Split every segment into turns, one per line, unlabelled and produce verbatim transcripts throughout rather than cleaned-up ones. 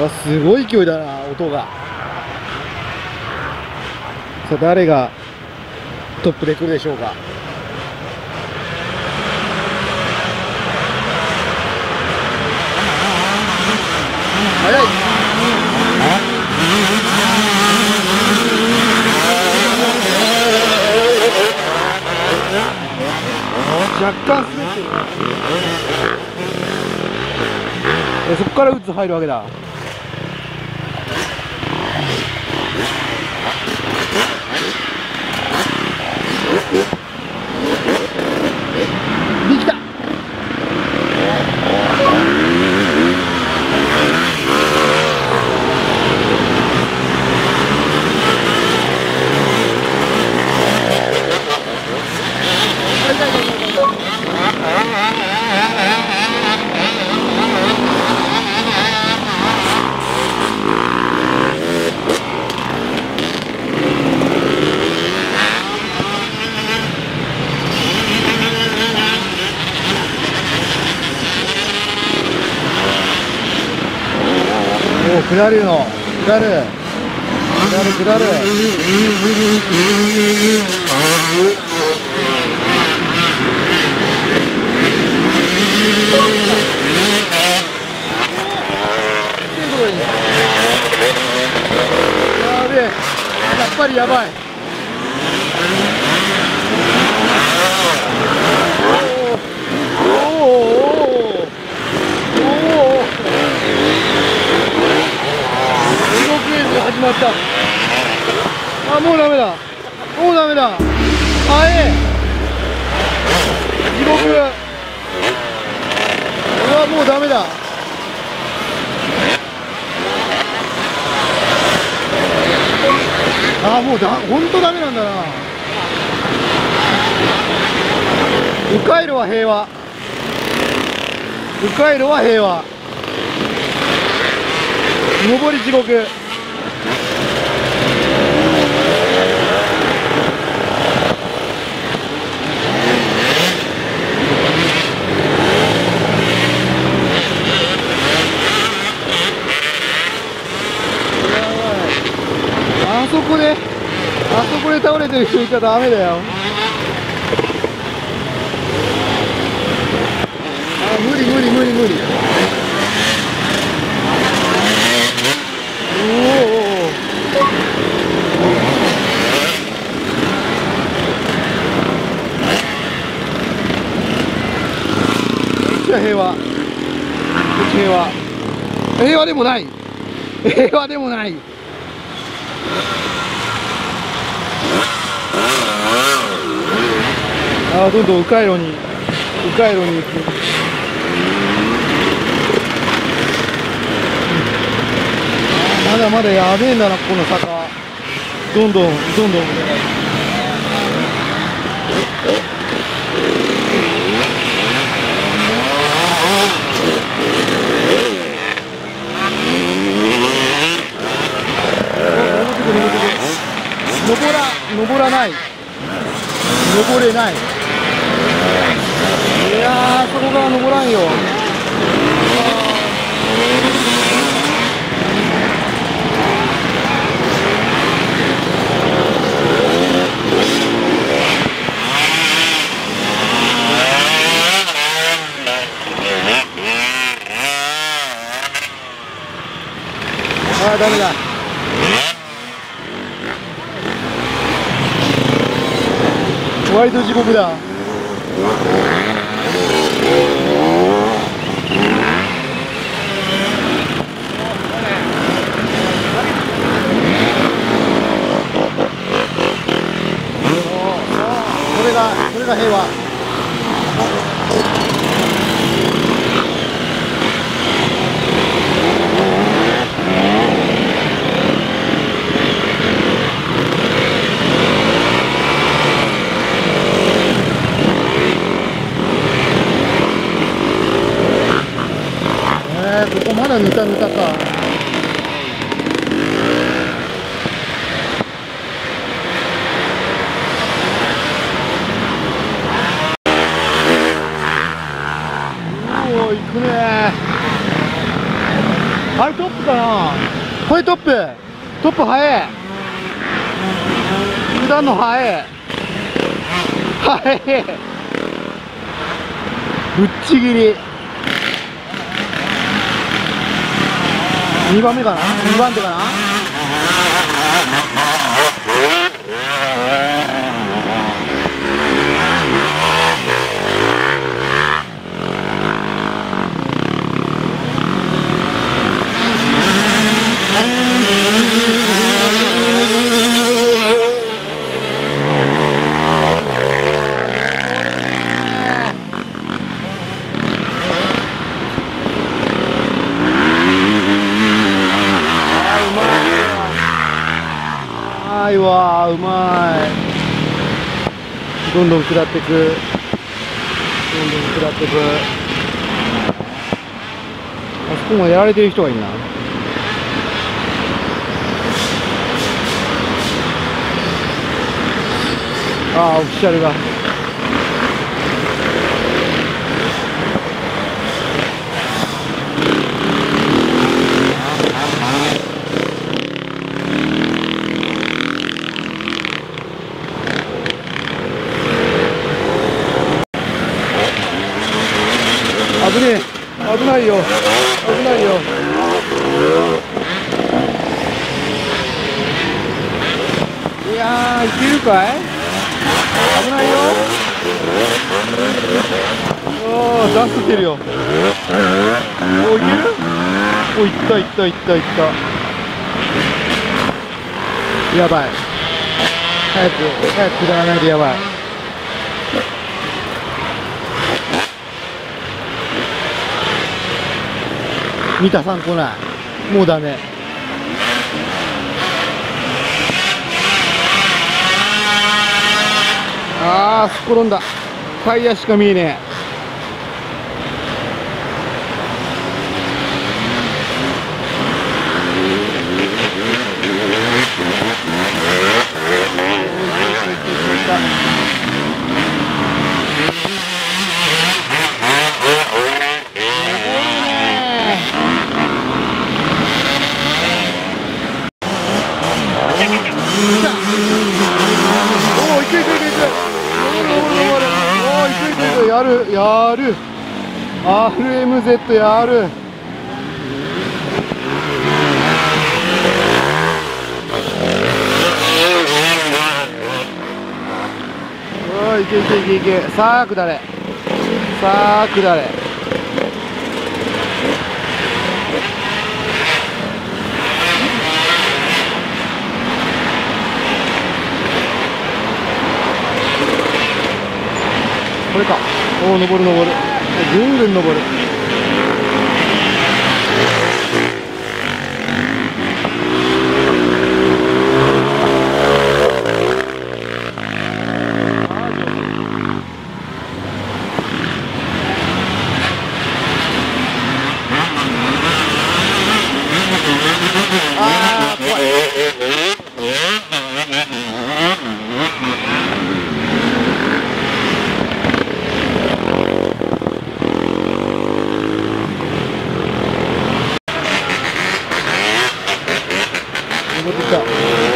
わ、すごい勢いだな、音が。さあ、誰がトップで来るでしょうか。早い。若干滑ってる。そこからウッズ入るわけだ。できた。おお、下るの、下る、下る、下る。やべえ、やっぱりやばい。おおおおおお、地獄絵図始まった。あ、もうダメだ、もうダメだ。あえ地獄。うわ、もうダメだ。あ、もうだ、ほんとダメなんだな。迂回路は平和、迂回路は平和。上り地獄。あそこで、あそこで倒れてる人いたらダメだよ。あ、無理無理無理無理。おお、こっちは平和、こっち平和。平和でもない、平和でもない。ああ、どんどん迂回路に、迂回路に行く。まだまだやべえんだな、ここの坂。どんどんどんどん。登ら、登らない。登れない。いやー、そこから登らんよ。ああ、ダメだ。割と地獄だ。これが、これが平和。ここまだぬたぬたか。おお、行くねー。 あれトップかな。これトップ。トップ速い。普段の速い。速い。ぶっちぎり。にばんめかな。にばん手かな。うまいわ、うまい。どんどん下っていく。どんどん下っていく。あそこもやられてる人がいるな。ああ、オフィシャルが。危ねえ、危ないよ、危ないよ。いやー、いけるかい。危ないよ。おー、出してるよ。おー、いける。おー、いったいったいったいった。やばい。早く早く下らないとやばい。三田さん来ない。もうダメ。ああ、すっ転んだ。タイヤしか見えねえ。おお、いくいくいくいく。おお、いくいくいく。やるやる。アールエムゼット やる。おお、いけいけいけいけ。さあ下れ。さあ下れ。これか。おお、登る登る。ぐんぐん登る。あー、怖い。登ってきた。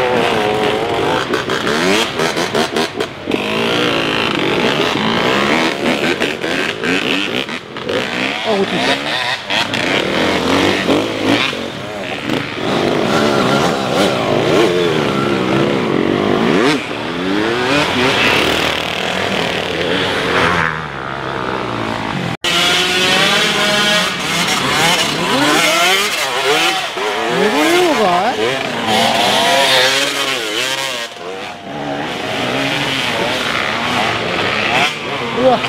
あ、落ちてきた。登れるのかい。うわ。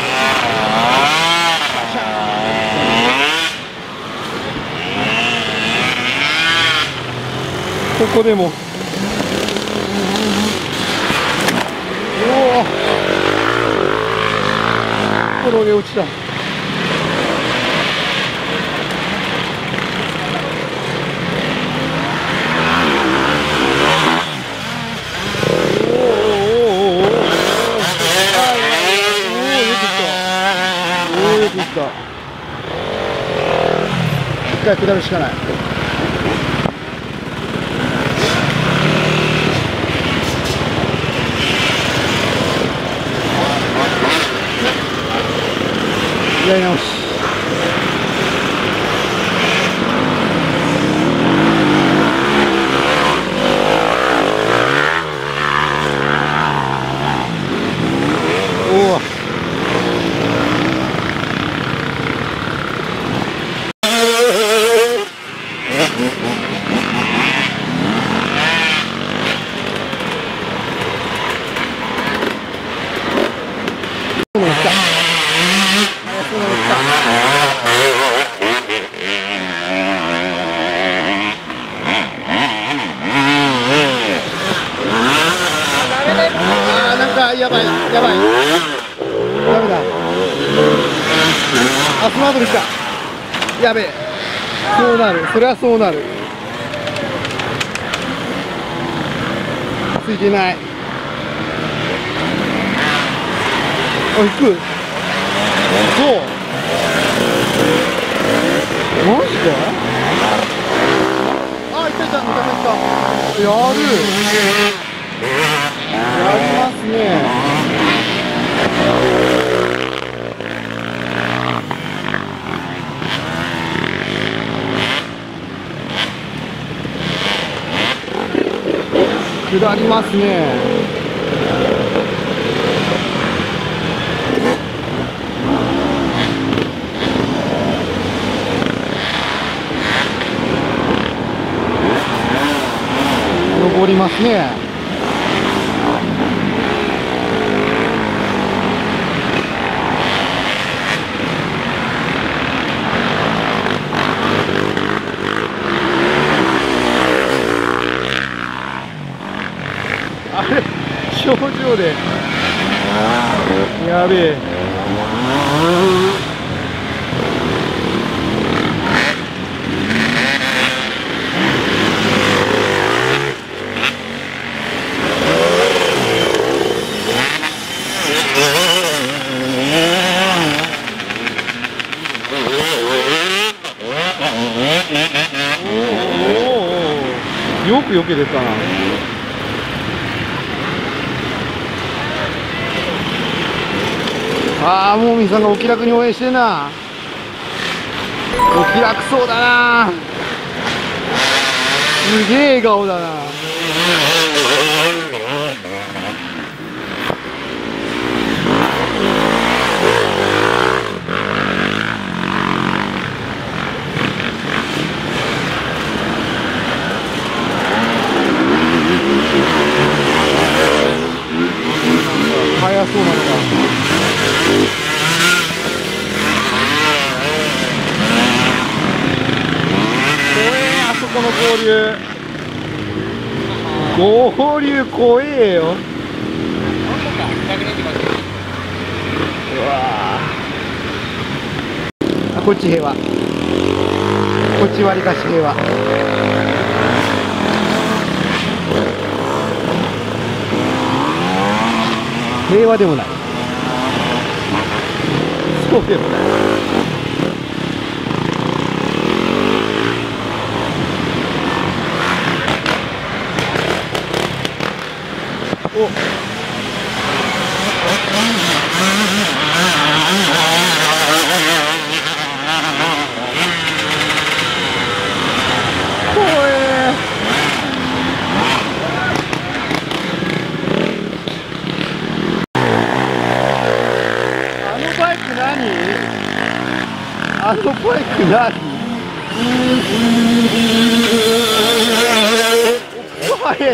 ここでも。おお。転げ落ちた。一回下るしかない。 やり直し。おお。やばいやばい、ダメだ。あ、スマートに来た。やべえ、そうなる、それはそうなる。ついてない。あ、行く。そうマジで。あ、いったいった、めちゃめちゃやる。やりますね。下りますね。登りますね。あれ、頂上でやべえ。おお、よくよけてたな。ああ、もみさんがお気楽に応援してんな。お気楽そうだな。すげえ笑顔だな。速そうなのか。この合流合流怖えよ。うわあ、こっち平和、こっちわりかし平和。平和でもない、そうでもない。お怖え。あのバイク何？あのバイク何？怖え。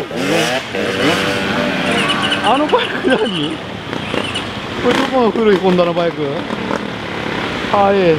あのバイク何？これどこの古いホンダのバイク？はえ。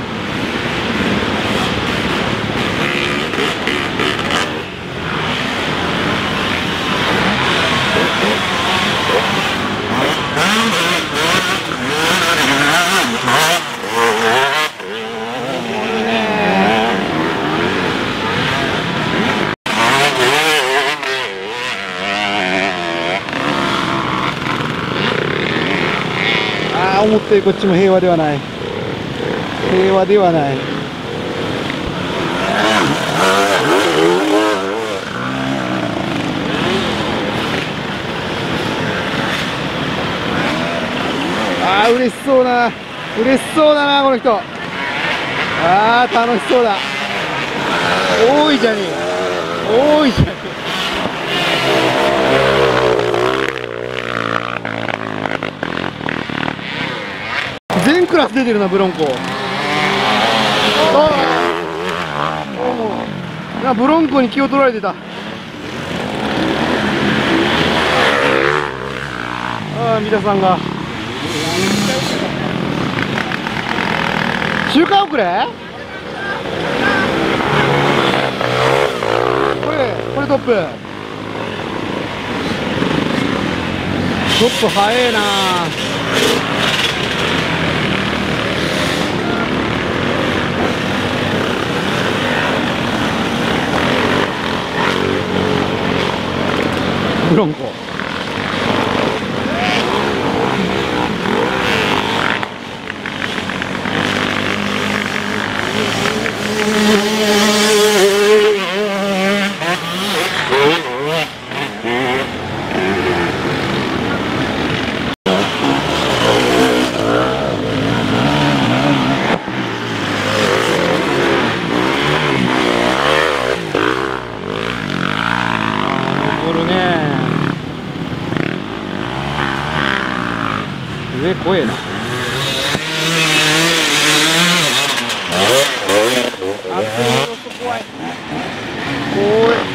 ああ、思ったよりこっちも平和ではない。平和ではない。ああ、嬉しそうな。 嬉しそうだなこの人。あー楽しそうだ。多いじゃねえ、多いじゃねえ。全クラス出てるなブロンコ。ああ、ブロンコに気を取られてた。ああ、皆さんが周回遅れ。これこれトップトップ速えな。ブロンコ上怖えな。あ、怖い。怖い。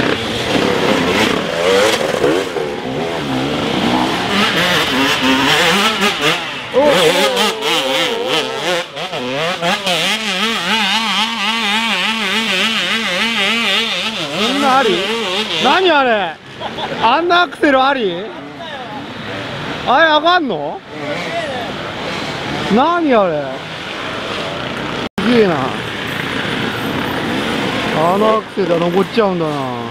おお。そんなあり？何あれ？あんなアクセルあり？あれ上がんの？何あれ？すげえな。あのアクセルは登っちゃうんだな。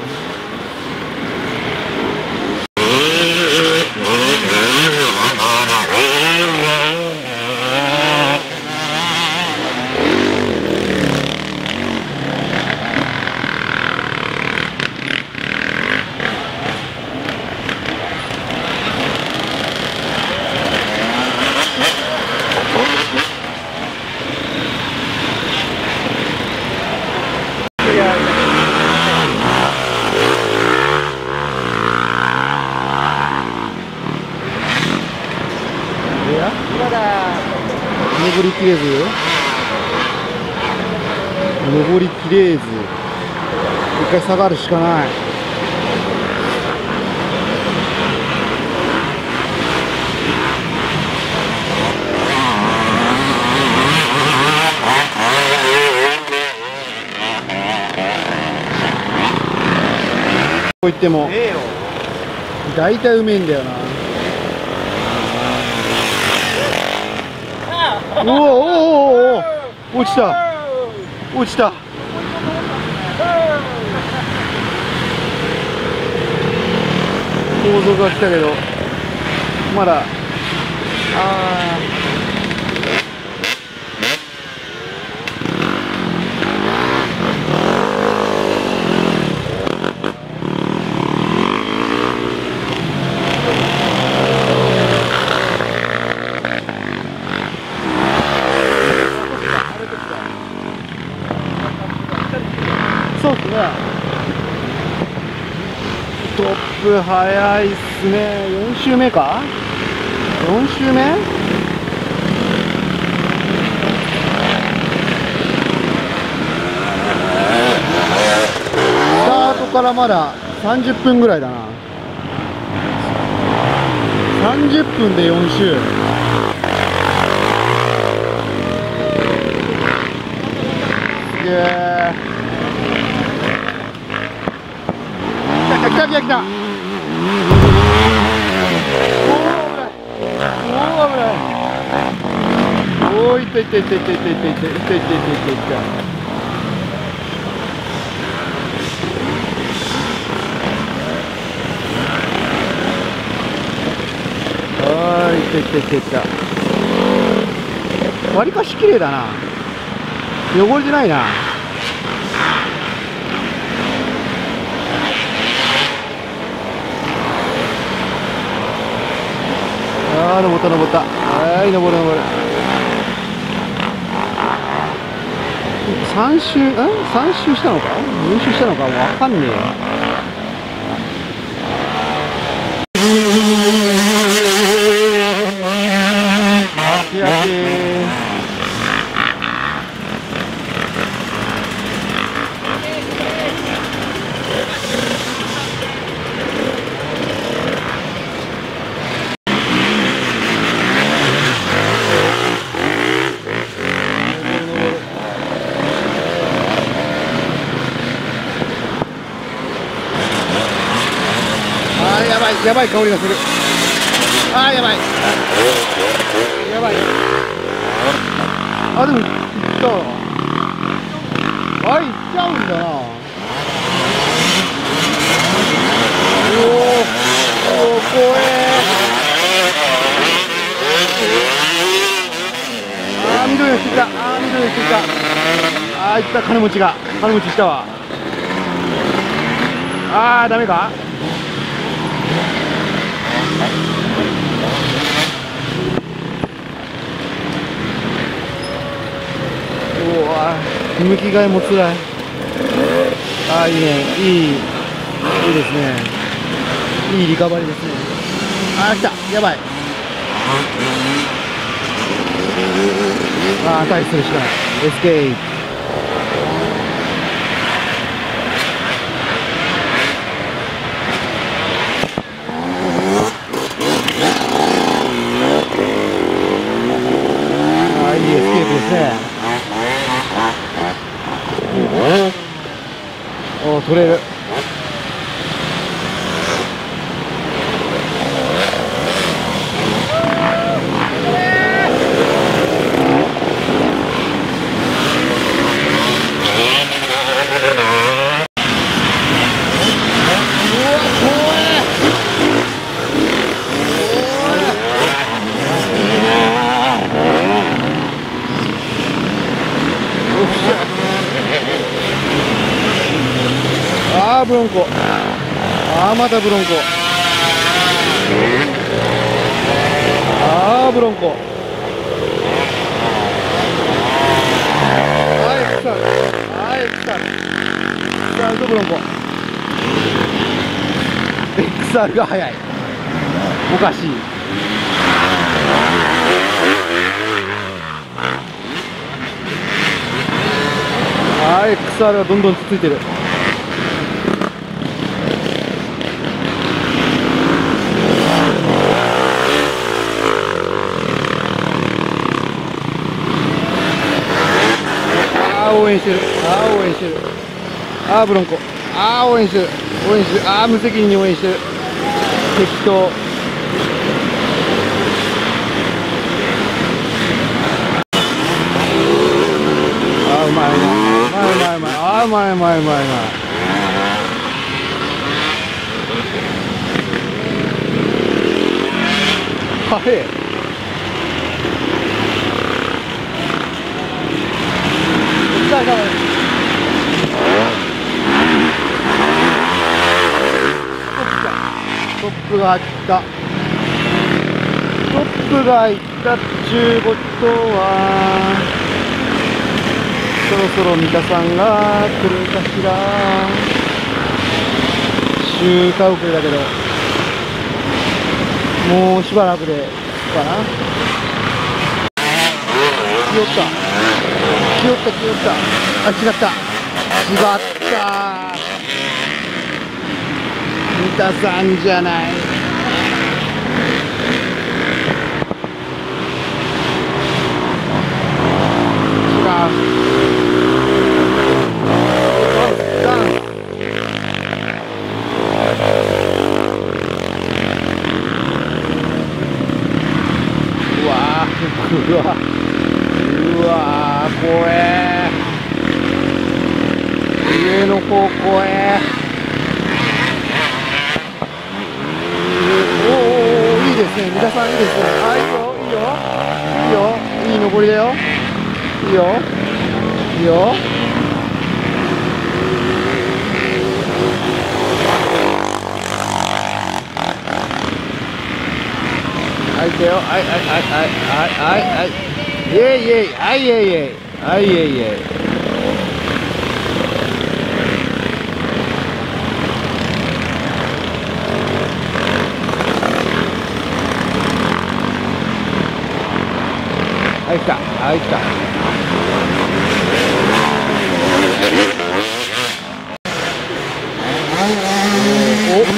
登りきれず登りきれず一回下がるしかない。こう言っても大体うめえんだよな。おおおおお落ちた落ちた。後続が来たけどまだ。ああそうっすね。トップ早いっすね。よん周目か ?よん 周目スタートからまださんじゅっぷんぐらいだな。さんじゅっぷんでよん周。すげえ。来た来た来た来た。おお危ない。おおいったいったいったいったいったいったいったいったいったいったいった。あーいったいったいったいった。わりかし綺麗だな。汚れてないな。ああ登った登った。はい登る登る。 さん周、ん ?さん 周したのか ?よん 周したのかもうわかんねえよ。焼き焼き。やばいやばい香りがする。あーやばいやばい。あでもいったわ。あいっちゃうんだな。おおおお怖え。あー緑がしてきた。あー緑がしてきた。あーいった。金持ちが金持ちしたわ。あーダメか。うわ向きがいもつらい。ああいいね、いいいいですね。いいリカバリーですね。ああ来たやばい。ああ退出するしかない。エスケープ。ああいいエスケープですね。おお取れる。あーブロンコ。あーまたブロンコ。あーブロンコ。はい、来た。はい、来た。さあ、ブロンコ。エックスアール が速い。おかしい。はい、エックスアール がどんどんつついてる。応援してる。ああ応援してる。ああブロンコ。ああ応援してる。応援してる。ああ無責任に応援してる。適当。ああうまいうまいうまいうまい。ああうまいうまいうまいうまい。速い。トップが入った。トップが入ったっちゅうことはそろそろ三田さんが来るかしら。周回遅れだけどもうしばらくでかな。気負った気負った気負った。あ違った違った三田さんじゃない。違う。うわーうわうわー怖え。上の方怖え。おおいいですね三田さんいいですね。あいいよいいよいいよいい上りだよ。いいよいいよ。はい来たよ。はいはいはいはいはいはいイエイイエイはいイエイイエイはいイエイイエイ。 来た、あ、来た。お、お、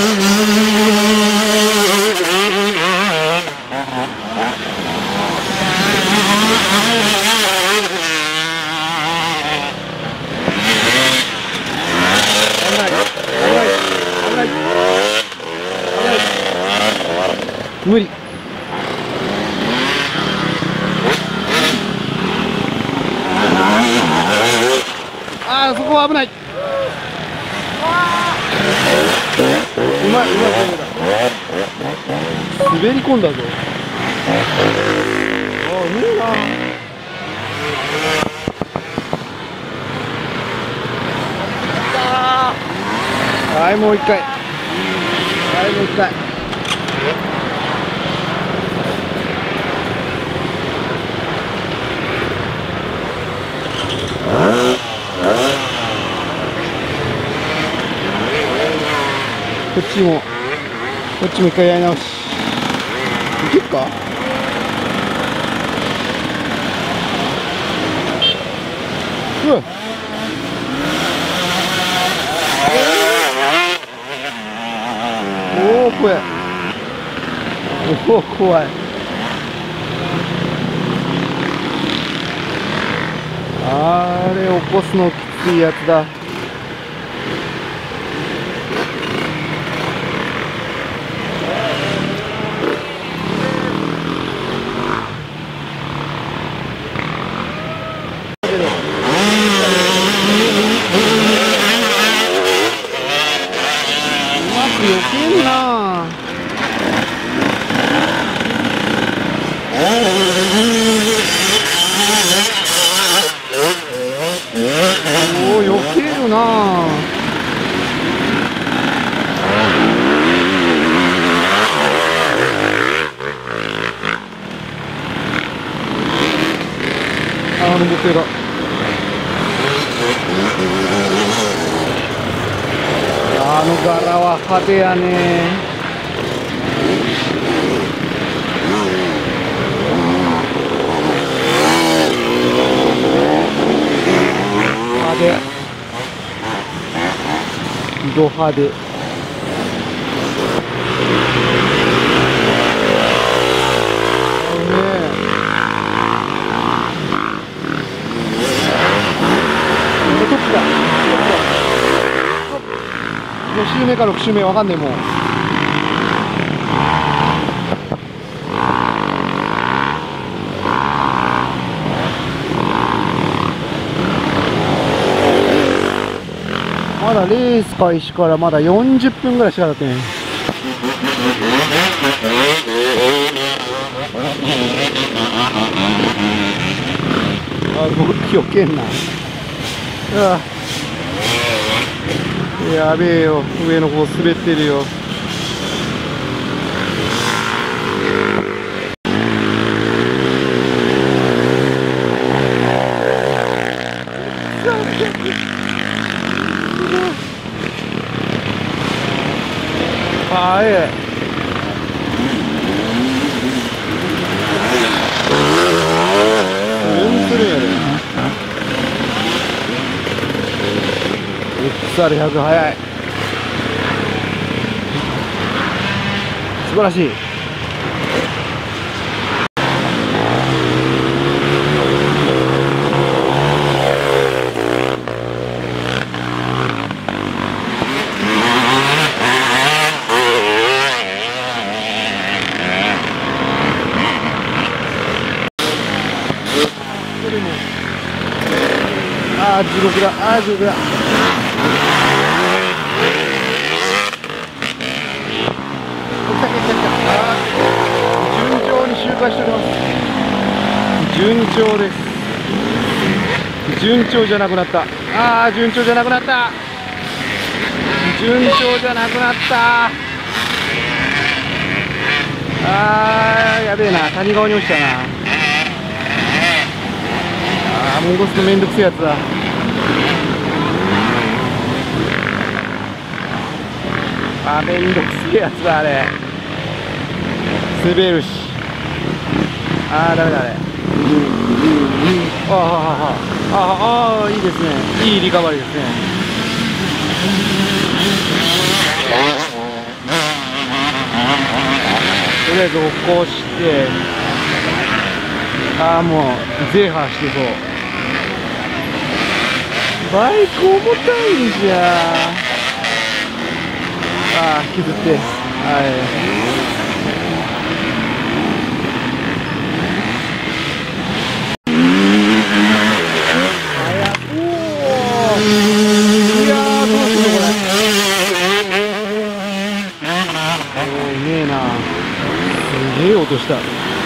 無理。ああ、そこは危ない。うまい、うまい、滑り込んだぞ。ああ、うめえな。はい、もう一回。はい、もう一回。こっちも、こっちも一回やり直し。いけるか？うわ。おお、怖い。おお、怖い。あれ起こすのきついやつだ。避けるな。おお、避けるな。あの僕があの柄は派手やね。派手、ド派手。ご周目かろく周目わかんねえもん。まだレース開始からまだよんじゅっぷんぐらいしか経ってない。あ、僕避けんな。うわ、やべえよ、上の方滑ってるよ。あえうんするやで。エックスアールひゃく 速い。素晴らしい。ああ、地獄だ。ああ、地獄だ。順調に周回しております。順調です。順調じゃなくなった。ああ、順調じゃなくなった。順調じゃなくなった。ああ、やべえな。谷川に落ちたな。ああ、戻すのめんどくせえやつだ。あー、めんどくせえやつだ、あれ。滑るし。ああ、ダメだ、あれ。 あああああいいですね。いいリカバリーですね。とりあえず起こして、ああもうゼーハーしてそう。バイク重たいんじゃ。ああ引きずって、はい。すげえ音した。一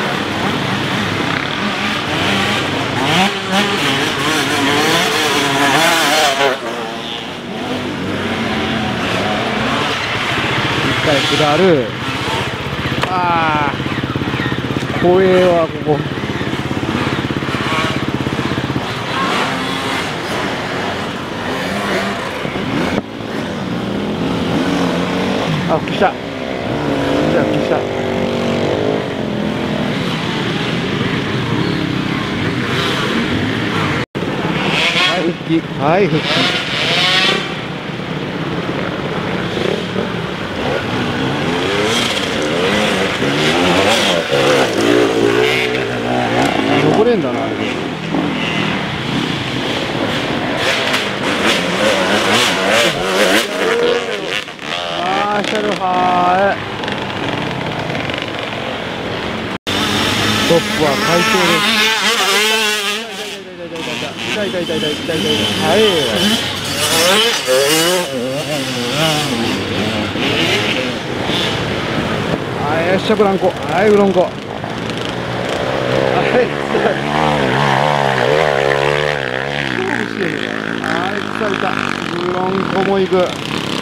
回下る。ああ怖えわここ。あ復帰した。じゃあ復帰した。はい復帰、はい復帰。残れんだなあれで。あーシャルハートップは快調です。痛い痛い痛い痛い痛い痛い痛い痛い。はいはいよっしゃブランコ、はいブランコ、はいはい来た来たブランコも行く。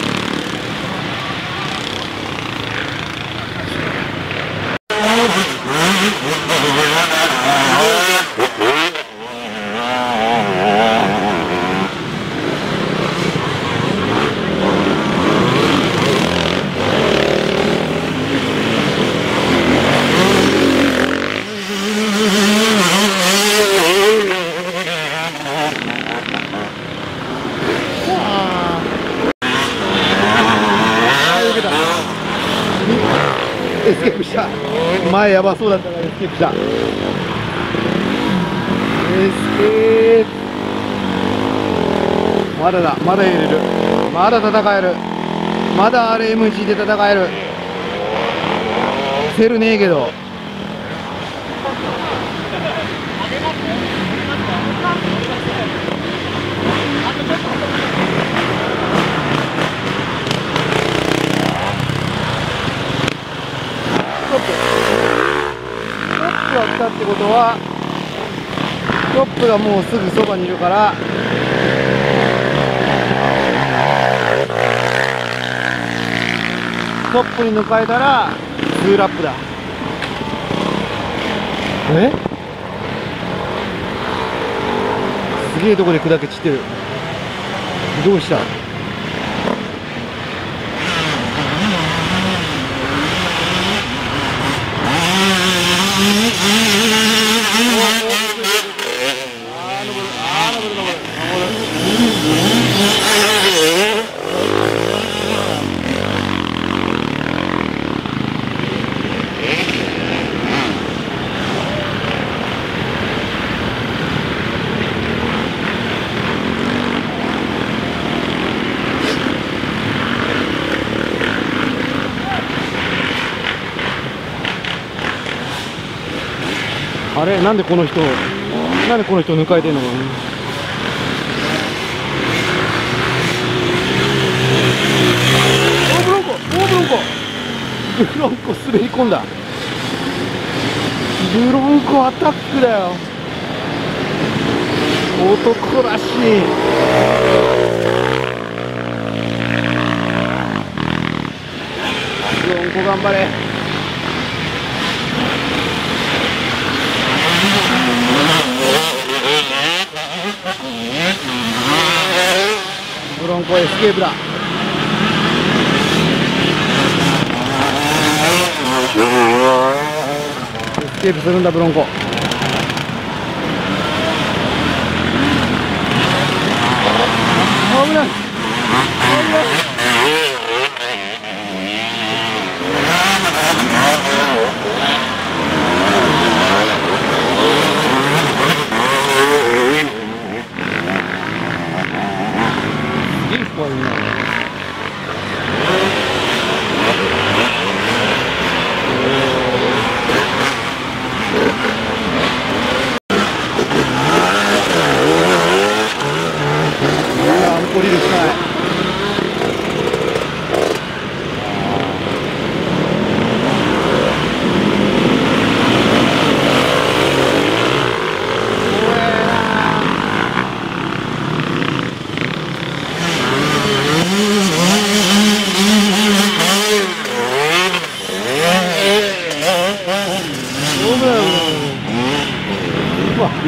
エスケープした。前やばそうだったからエスケープした。エスケープ。まだだ、まだ入れる。まだ戦える。まだ アールエムジー で戦える。セルねえけど。トップが来たってことはトップがもうすぐそばにいるから、トップに抜かれたらにラップだ。えすげえとこで砕け散ってる。どうした？あれなんでこの人なんでこの人抜かれてんのかな。おブロンコおブロンコブロンコ滑り込んだ。ブロンコアタックだよ。男らしい。ブロンコ頑張れ。ブロンコエスケープだ。エスケープするんだブロンコ。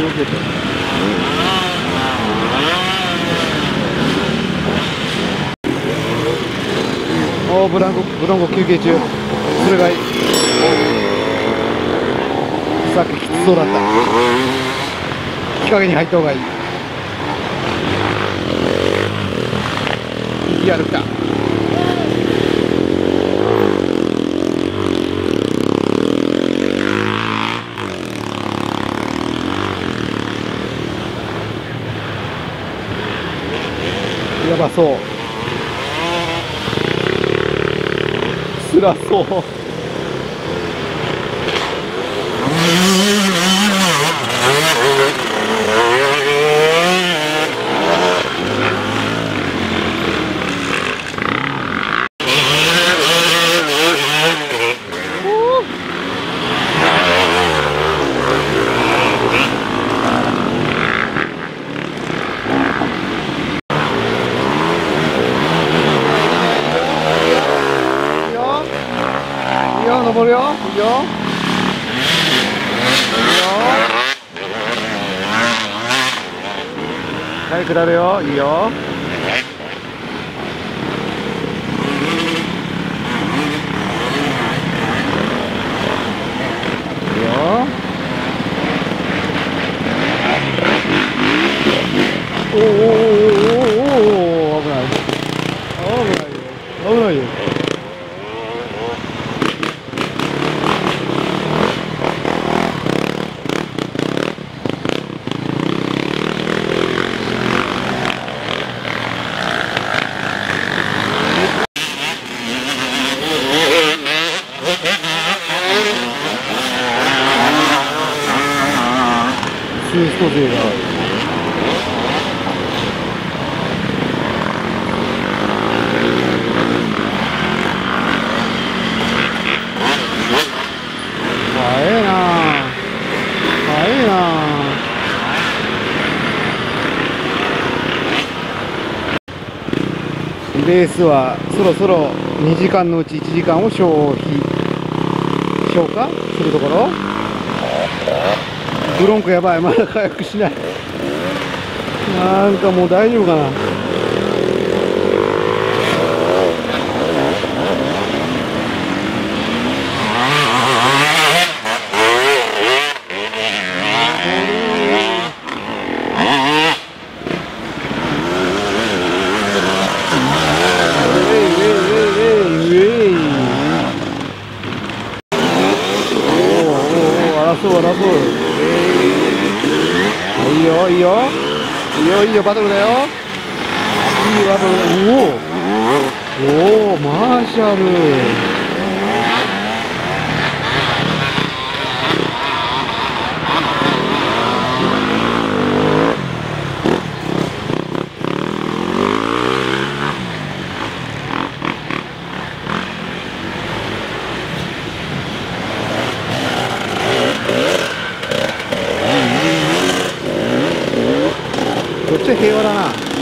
動けて。おー、ブランコ、ブランコ休憩中。それがいい。さっききつそうだった。日陰に入った方がいい。息歩きた。やばそう。辛そう。登るよ。いいよ。いいよ。はい、下るよ。いいよ。いいよ。おおおおおお、危ない。危ないよ。危ないよ。ツースト勢が早いな早いな。レースはそろそろにじかんのうちいちじかんを消費消化するところ。ブロンコやばい、まだ回復しない。なんかもう大丈夫かな。争う争う。いいよいいよいいよいいよ、バトルだよ。いいバトル。おおおお、マーシャル。こっちは平和だな。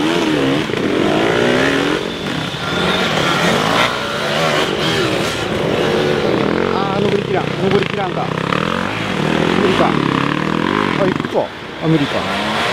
ああ、登りきらん登りきらんか。無理か。あ、行くか。あ、無理か。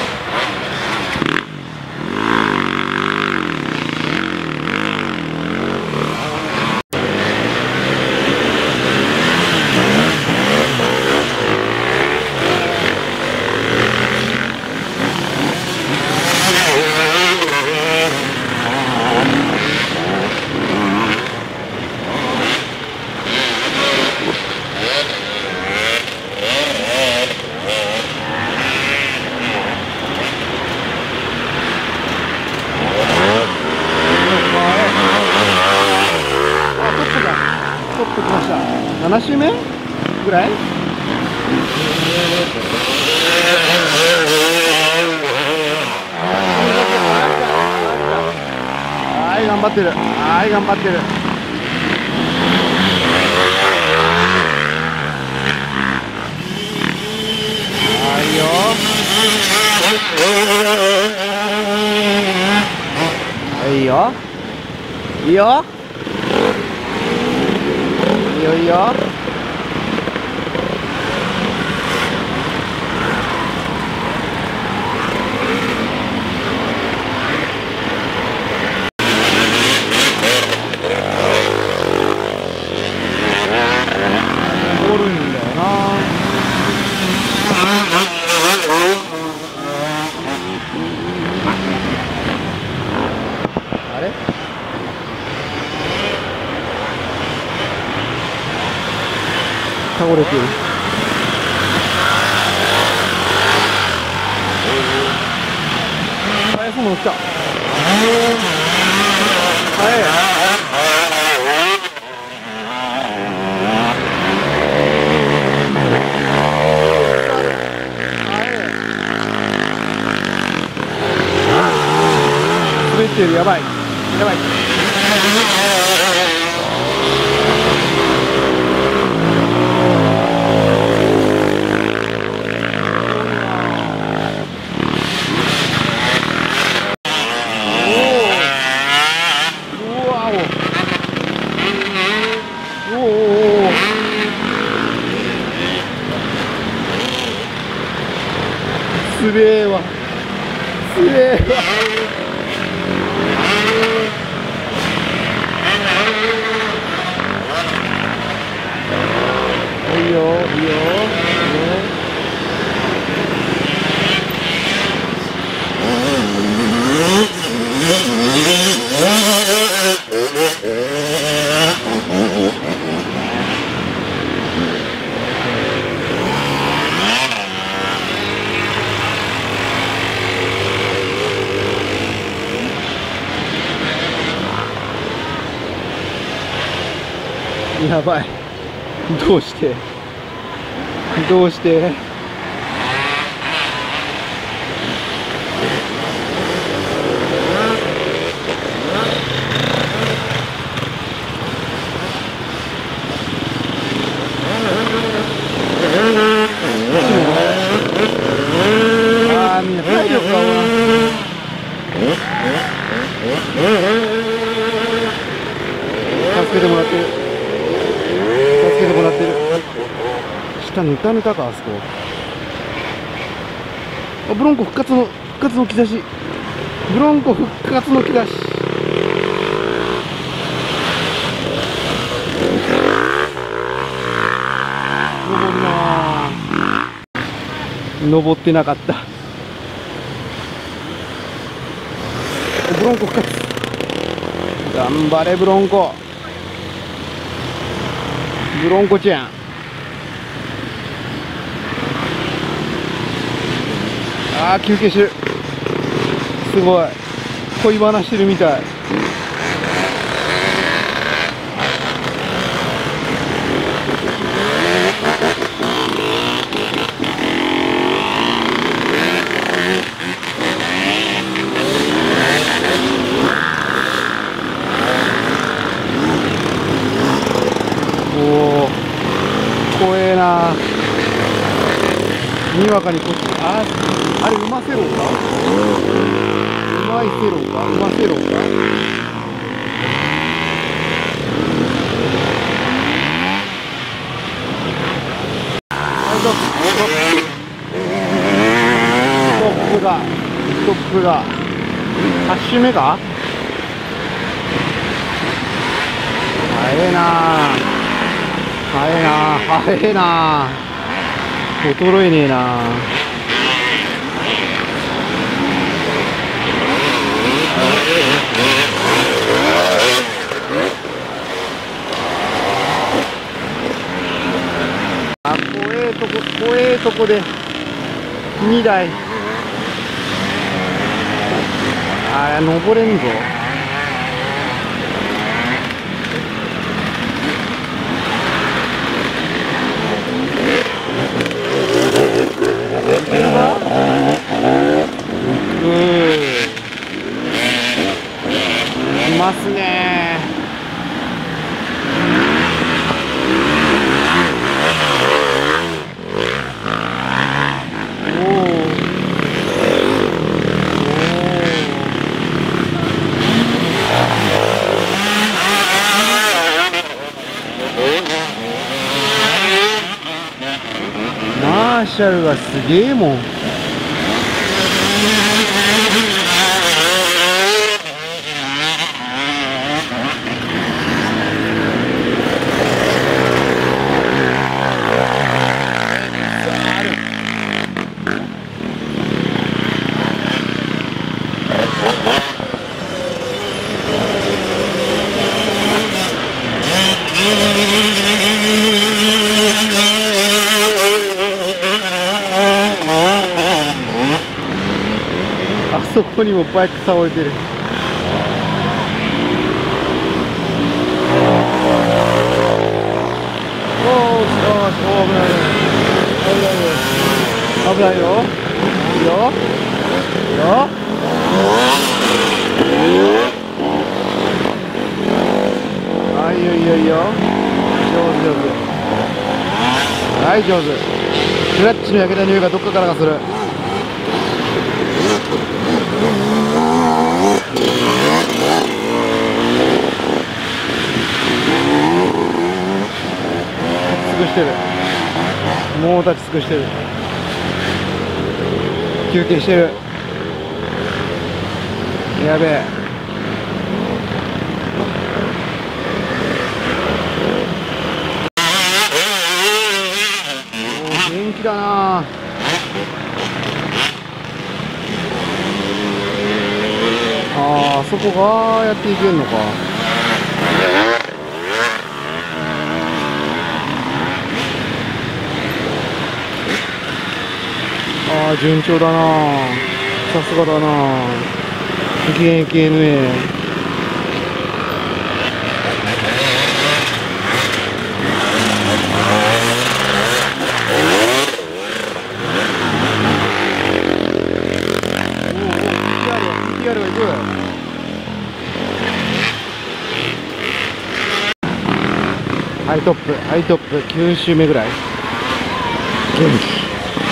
トップ来ました。なな周目ぐらい。はい、頑張ってる。はい、頑張ってる。はいよ。はいよ。いいよ。いいよいいよ。 ける。速そうなの来た。速い。滑ってる。やばいやばい。すげえわ、すげえわ。いいよいいよいいよ。やばい。どうしてどうしてああ、みんな体力がおらん。助けてもらってる。助けてもらってる。下ぬたぬたか、あそこ。あ、ブロンコ復活の復活の兆し。ブロンコ復活の兆し。登るなぁ。登ってなかった。ブロンコ復活。頑張れブロンコ。ブロンコちゃん。ああ、休憩してる。すごい。恋話してるみたい。おお、怖えな。にわかにこっち。ああれ、馬セロか、うまいセロか、馬セロか。ストップがストップがはち周目か。早えな早えな早えな衰えねえな。あ、怖えとこ怖えとこでにだい。あれ登れんぞ。うん、いますね。おお。マーシャルがすげえもん。 あそこにもバイク倒れてる。おーし、おーし、おー、危ない危ない危ないよ。いいよいいよ。あ、いいよいいよいいよ。上手上手。はい、上手。クラッチの焼けた匂いがどっかからがする。尽くしてる。もう立ち尽くしてる。休憩してる。やべえ。元気だなあ。あー、そこがやっていけるのか。ああ、順調だなあ。さすがだなあ。現役 エヌエー。ハイトップ、ハイトップ、きゅう周目ぐらい。元気。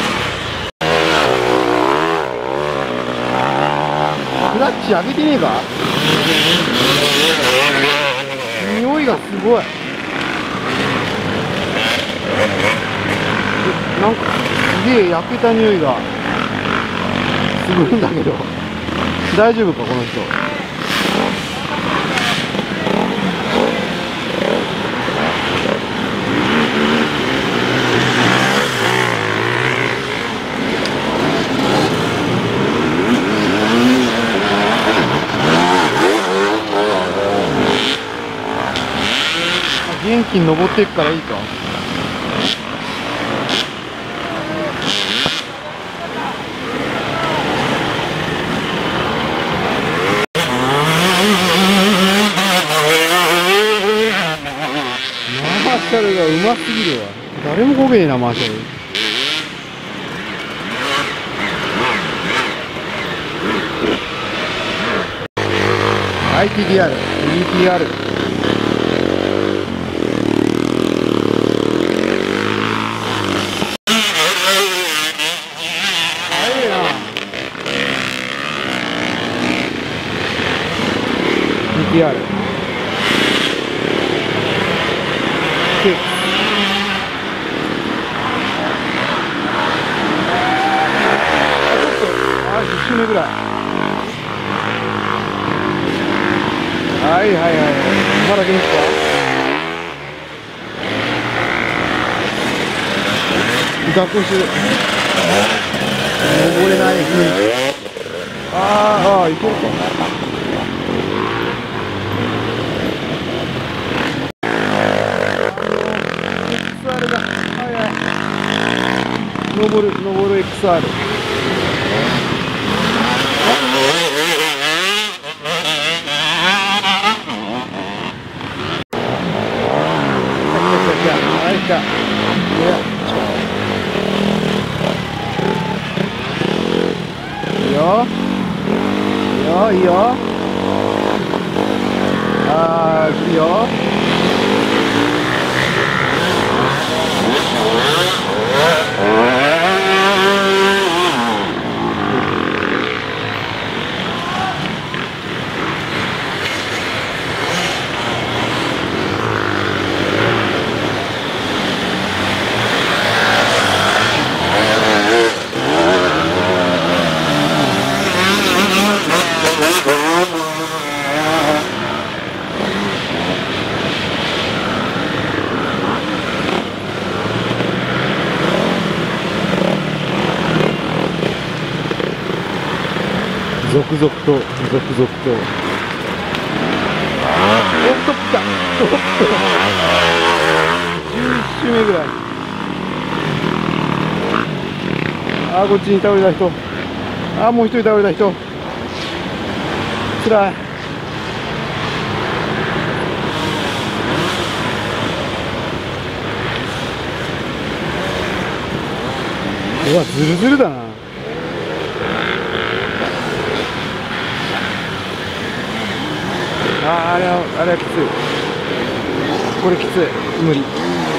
クラッチ上げてねえか。匂いがすごい。なんかすげえ焼けた匂いがするんだけど、大丈夫かこの人。元気に登っていくからいいか。マーシャルがうますぎるわ。誰もこげねえな、マーシャル。アイティーディーアール、イーティーアール。イーティーアール ケーキあ、じゅっ周目ぐらい。はいはいはい、まだ元気か。蛇行してる。登れない雰囲気。あーあー、いけるか。登る登る エックスアール。はい、来た。いいよ。いいよ、いいよ。ああ、いいよ。続々と続々と。おっと来た。おっとじゅういち周目ぐらい。あー、こっちに倒れた人。あー、もう一人倒れた人。 辛い。うわ、ズルズルだな。あー、あれはあれはきつい。これきつい、無理。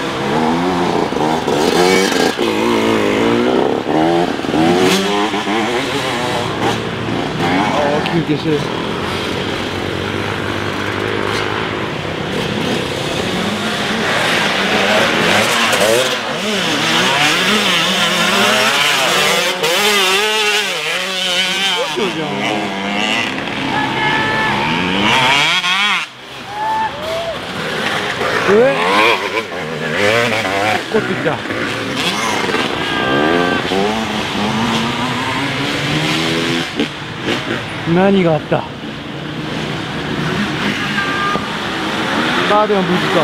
ああ、休憩してる。じゃん。え？こっち来た。何があった？ああ、でも無事か。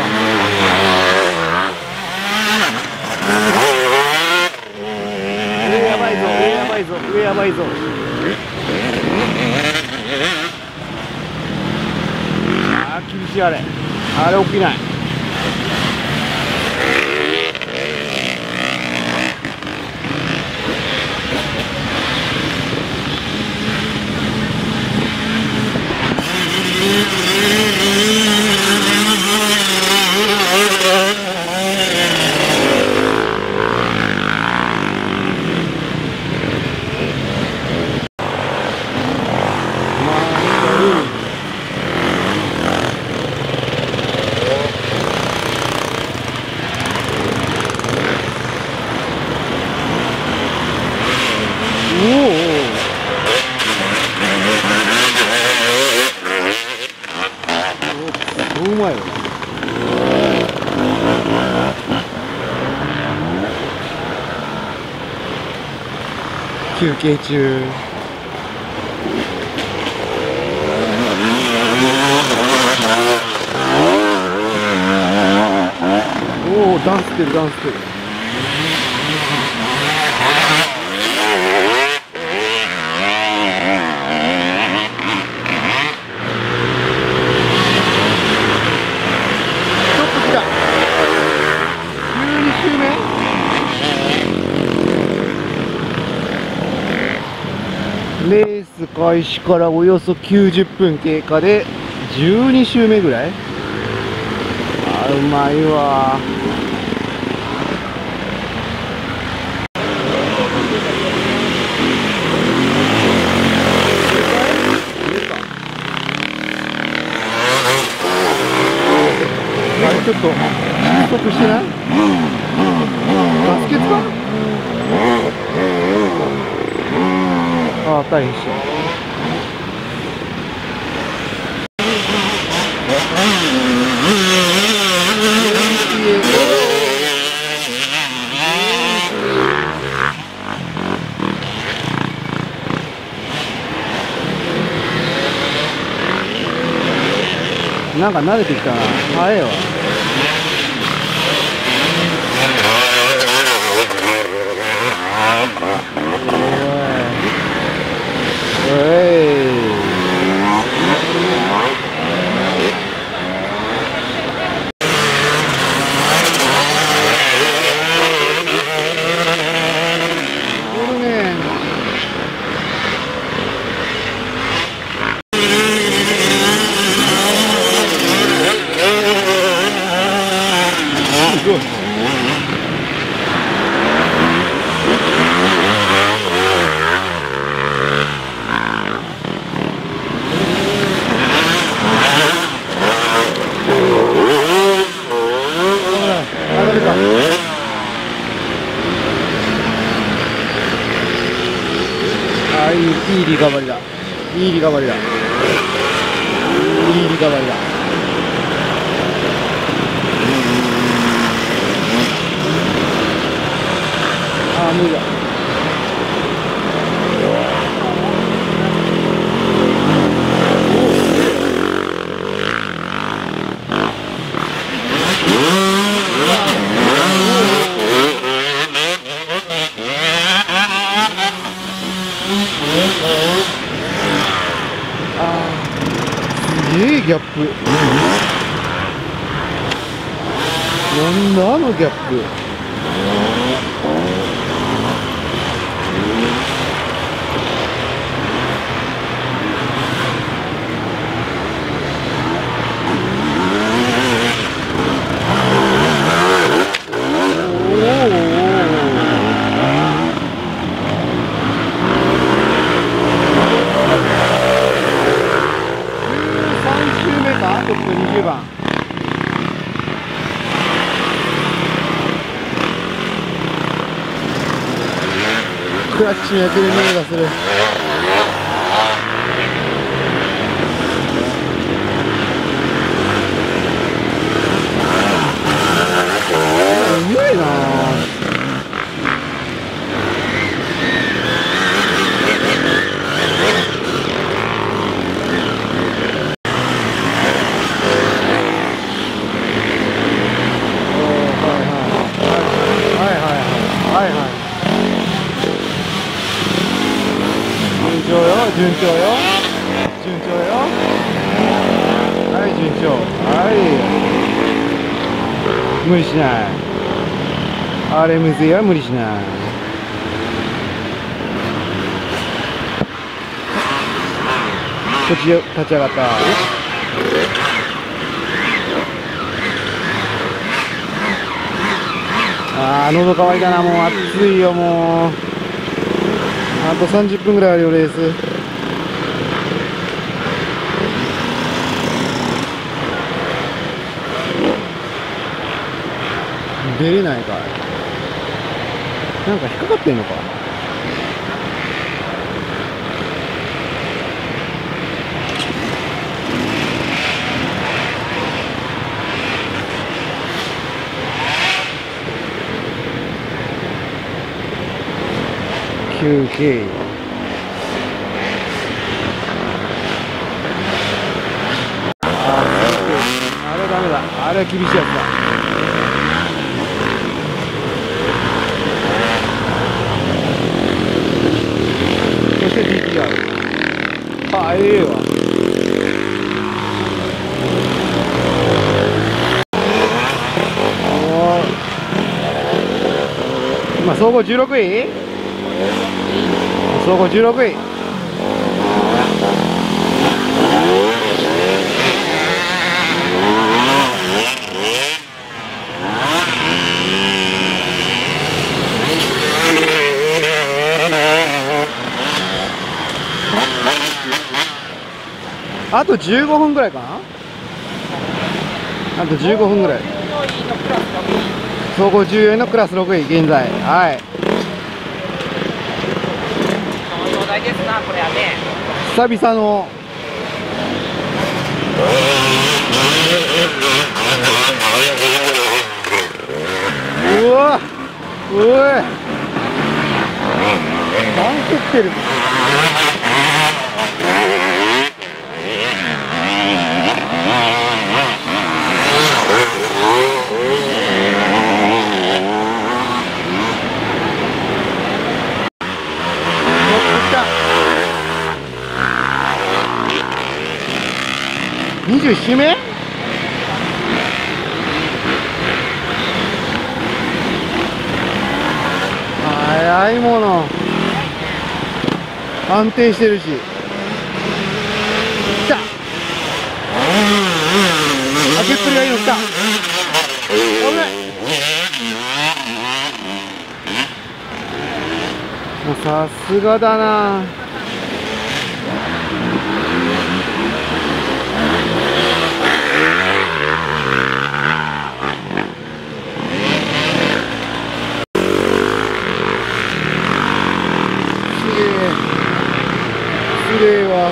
上やばいぞ、上やばいぞ、上やばいぞ。ああ、厳しい。あれあれ起きない。うまいよ。休憩中。おお、ダンスしてる、ダンスしてる。レース開始からおよそきゅうじゅっぷん経過でじゅうに周目ぐらい。あー、うまいわ。あれちょっとストップしてない？ガス欠か？ああ、大変してる。なんか慣れてきたな。早いわ。ああ、いい、いいリカバリだ。いいリカバリだ。いいリカバリだ。ああ、無理だ。 あー、すげえギャップ。なんだあのギャップ。トップにじゅうばん。クラッチの焼ける匂いがする。うまいなぁ。順調よ、順調よ、順調よ。はい、順調。はい、無理しない。あれむずいは無理しない。こっちよ、立ち上がった。あー、喉乾いたな。もう暑いよ。もうあとさんじゅっぷんぐらいあるよ、レース。出れないかい。なんか引っかかってんのか。休憩。あれダメだ。あれは厳しいやつだ。そして ディーティーアール。あ、ええわ。今総合じゅうろくい。総合じゅうろくい。あとじゅうごふんぐらいかな。あとじゅうごふんぐらい。総合じゅうよんいのクラスろくい現在。はい。久々のうわ、おい、パン食ってる。にじゅういち周目。早いもの。安定してるし。来た。開けっぷりがいいの来た。危ない。もうさすがだな。綺麗は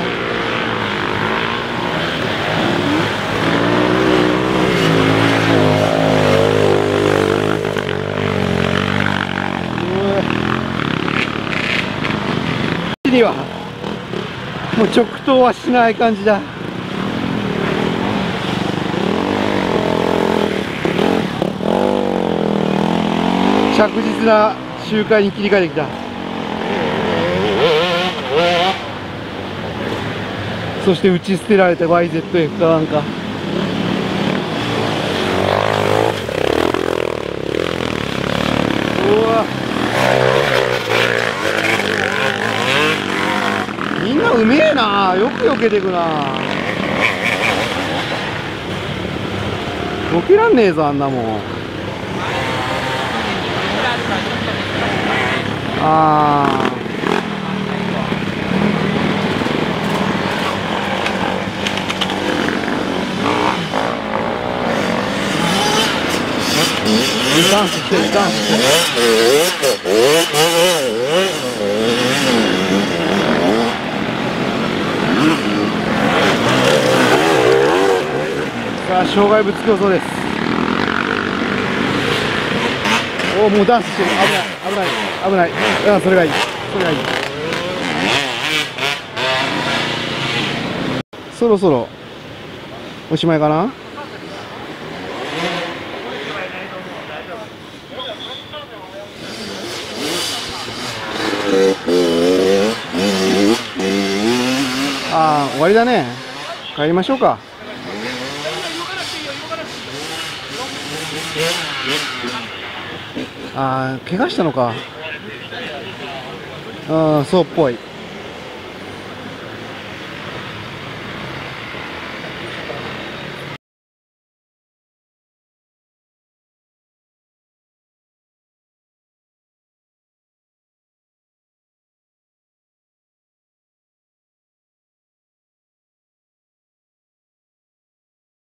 にはもう直投はしない感じだ。着実な周回に切り替えてきた。 そして打ち捨てられた ワイゼットエフ かなんか。うわ、みんなうめえな。よく避けてくな。避けらんねえぞあんなもん。ああ、ダンスしてるダンスしてる。さあ障害物競争です。おお、もうダンスしてる。危ない危ない危ない。あ、それがいい、それがいい。そろそろおしまいかな。ああ、終わりだね。帰りましょうか。ああ、怪我したのか。ああ、そうっぽい。